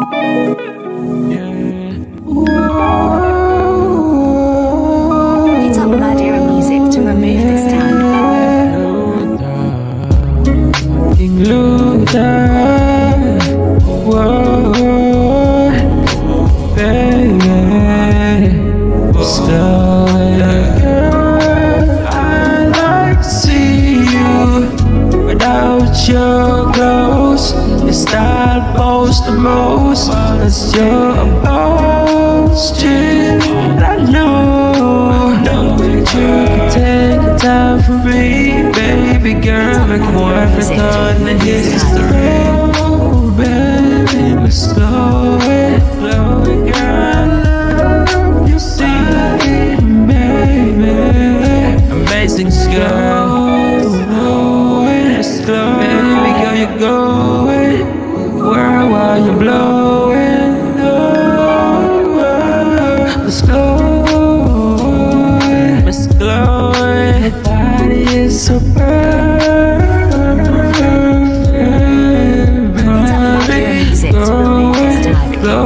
Hit up Majestic music to remove this tag. Your ghost, your style boasts the most. It's your boasting. I know that you can take the time for me, baby girl. Make more everything in history. Oh, baby, let's slow it, girl. Love you, see, baby. Amazing girl. Baby girl, you're going. Where are you blowing? Let's go. Let's glow. Your body is so perfect. Baby, glow.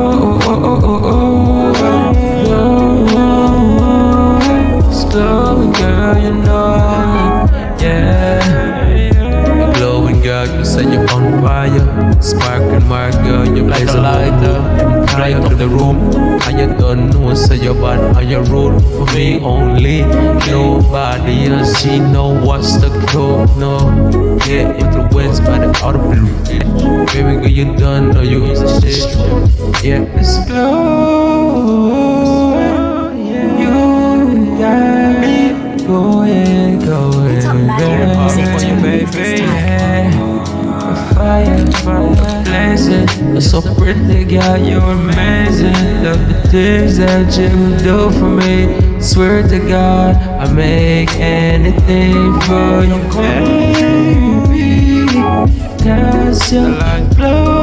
Let's glow, girl, you know. Yeah. Girl, you say you're on fire, sparkling my girl, you blaze a lighter, light up the room, and you don't know, say you're bad, and you're rude, for me only, nobody else, she know what's the code, no, get influenced by the outer blue, baby girl, you done, or you is a shit, yeah, let's go, you got me, going, baby, fire, blazing. You're so pretty, girl, you're amazing. Love the things that you do for me. Swear to God, I make anything for you, baby. Cause you're like blue.